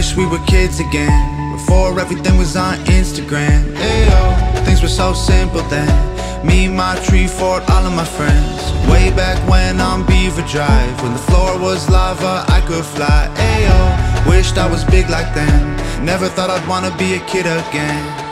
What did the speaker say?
wish we were kids again, before everything was on Instagram. Ayo, things were so simple then. Me, my tree fort, all of my friends. Way back when on Beaver Drive, when the floor was lava, I could fly. Ayo, wished I was big like then. Never thought I'd wanna be a kid again.